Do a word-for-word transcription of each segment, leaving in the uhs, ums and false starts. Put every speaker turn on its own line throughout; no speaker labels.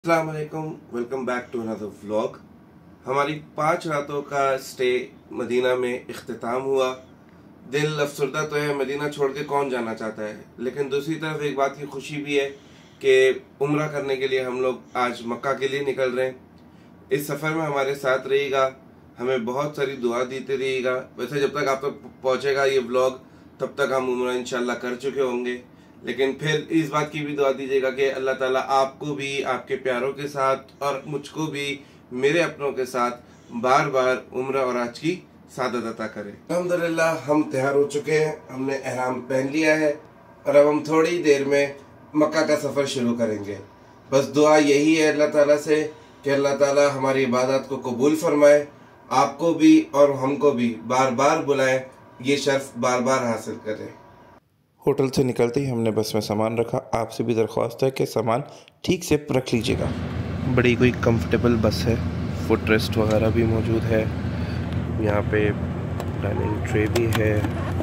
अस्सलाम वालेकुम, welcome back to another vlog. हमारी पाँच रातों का स्टे मदीना में इख्तिताम हुआ। दिल अफसरदा तो है, मदीना छोड़ के कौन जाना चाहता है, लेकिन दूसरी तरफ एक बात की खुशी भी है कि उम्रा करने के लिए हम लोग आज मक्का के लिए निकल रहे हैं। इस सफ़र में हमारे साथ रहिएगा, हमें बहुत सारी दुआ देते रहिएगा। वैसे जब तक आप तक पहुँचेगा ये व्लॉग तब तक हम उम्रा इंशाल्लाह कर चुके होंगे, लेकिन फिर इस बात की भी दुआ दीजिएगा कि अल्लाह ताला आपको भी, आपके प्यारों के साथ और मुझको भी मेरे अपनों के साथ बार बार उम्रा और हज की सादत अता करे। अल्हम्दुलिल्लाह हम तैयार हो चुके हैं, हमने एहराम पहन लिया है और अब हम थोड़ी देर में मक्का का सफ़र शुरू करेंगे। बस दुआ यही है अल्लाह ताला से कि अल्लाह ताला हमारी इबादत को कबूल फरमाए, आपको भी और हमको भी बार बार बुलाए, ये शर्फ बार बार हासिल करें।
होटल से निकलते ही हमने बस में सामान रखा। आपसे भी दरख्वास्त है कि सामान ठीक से रख लीजिएगा। बड़ी कोई कंफर्टेबल बस है, फुट रेस्ट वगैरह भी मौजूद है, यहाँ पे डाइनिंग ट्रे भी है,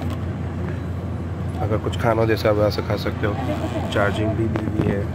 अगर कुछ खाना जैसा आप ऐसा खा सकते हो। चार्जिंग भी दी हुई है।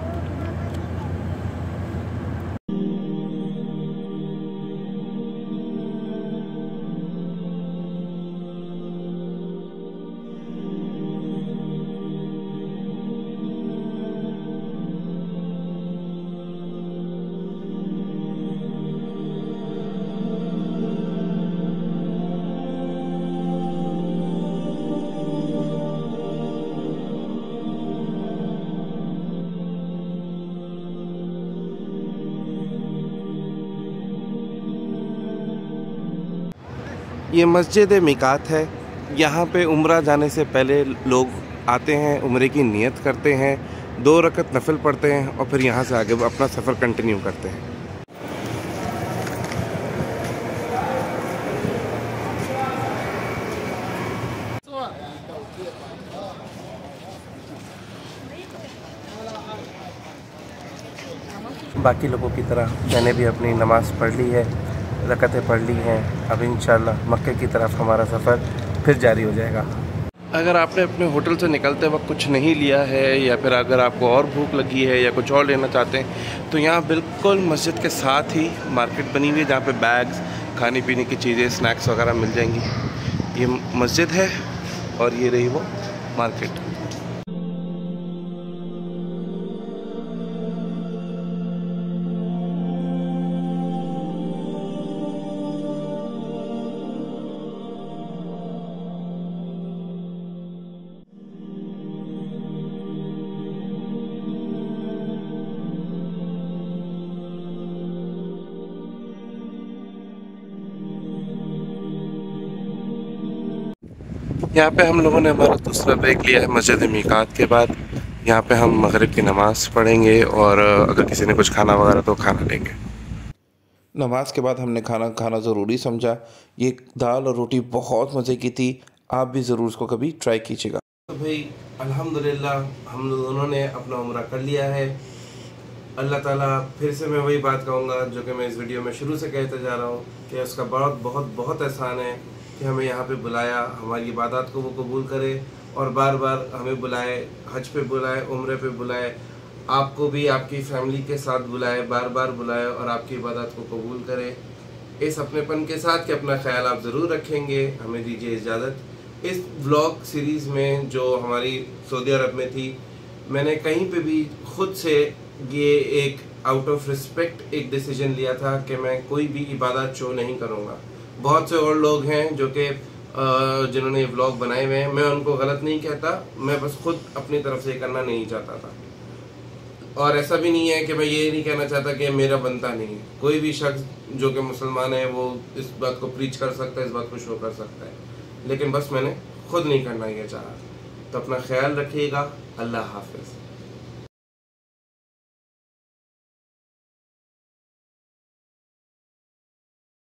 ये मस्जिद मिकात है। यहाँ पे उम्रा जाने से पहले लोग आते हैं, उम्रे की नियत करते हैं, दो रकत नफल पढ़ते हैं और फिर यहाँ से आगे अपना सफ़र कंटिन्यू करते हैं। बाकी लोगों की तरह मैंने भी अपनी नमाज़ पढ़ ली है, रकतें पढ़ ली हैं। अब इंशाल्लाह मक्के की तरफ हमारा सफ़र फिर जारी हो जाएगा। अगर आपने अपने होटल से निकलते वक्त कुछ नहीं लिया है या फिर अगर आपको और भूख लगी है या कुछ और लेना चाहते हैं तो यहाँ बिल्कुल मस्जिद के साथ ही मार्केट बनी हुई है, जहाँ पे बैग्स, खाने पीने की चीज़ें, स्नैक्स वगैरह मिल जाएंगी। ये मस्जिद है और ये रही वो मार्केट। यहाँ पे हम लोगों ने हमारा दूसरा ब्रेक लिया है मस्जिद मीकात के बाद। यहाँ पे हम मगरिब की नमाज़ पढ़ेंगे और अगर किसी ने कुछ खाना वगैरह तो खाना लेंगे। नमाज के बाद हमने खाना खाना ज़रूरी समझा। ये दाल और रोटी बहुत मज़े की थी, आप भी ज़रूर इसको कभी ट्राई कीजिएगा।
तो भाई अल्हम्दुलिल्लाह हम दोनों ने अपना उम्रा कर लिया है। अल्लाह ताला, फिर से मैं वही बात कहूँगा जो कि मैं इस वीडियो में शुरू से कहते जा रहा हूँ कि उसका बहुत बहुत बहुत एहसान है कि हमें यहाँ पे बुलाया, हमारी इबादत को वो कबूल करे और बार बार हमें बुलाए, हज पे बुलाए, उम्रे पे बुलाए, आपको भी आपकी फैमिली के साथ बुलाए, बार बार बुलाए और आपकी इबादत को कबूल करे। इस अपनेपन के साथ कि अपना ख्याल आप ज़रूर रखेंगे। हमें दीजिए इजाज़त। इस व्लॉग सीरीज़ में जो हमारी सऊदी अरब में थी, मैंने कहीं पे भी ख़ुद से ये एक आउट ऑफ रिस्पेक्ट एक डिसीजन लिया था कि मैं कोई भी इबादत शो नहीं करूँगा। बहुत से और लोग हैं जो कि जिन्होंने ये व्लॉग बनाए हुए हैं, मैं उनको गलत नहीं कहता, मैं बस खुद अपनी तरफ से करना नहीं चाहता था। और ऐसा भी नहीं है कि मैं ये नहीं कहना चाहता कि मेरा बनता नहीं है। कोई भी शख्स जो कि मुसलमान है वो इस बात को प्रीच कर सकता है, इस बात को शो कर सकता है, लेकिन बस मैंने खुद नहीं करना ये चाहा। तो अपना ख्याल रखिएगा। अल्लाह हाफिज़।